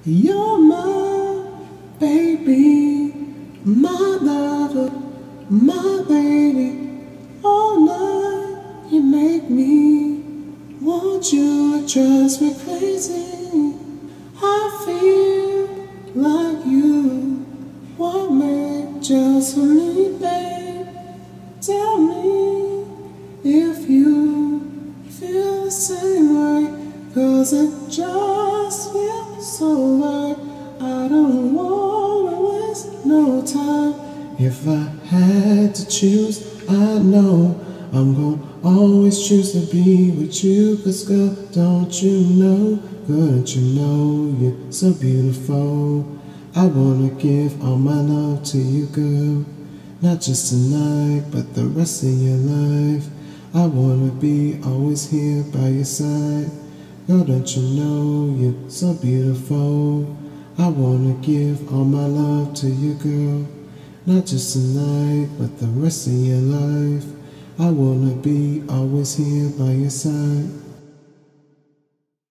You're my baby, my lover, my lady. All night you make me want you, it drives me crazy. I feel like you were made just for me, babe. Tell me if you feel the same way, 'cause it just feels so right. I don't wanna waste no time. If I had to choose, I know I'm gonna always choose to be with you. 'Cause girl, don't you know, don't you know you're so beautiful? I wanna give all my love to you, girl. Not just tonight, but the rest of your life. I wanna be always here by your side. Girl, don't you know you're so beautiful? I wanna give all my love to you, girl. Not just tonight, but the rest of your life. I wanna be always here by your side.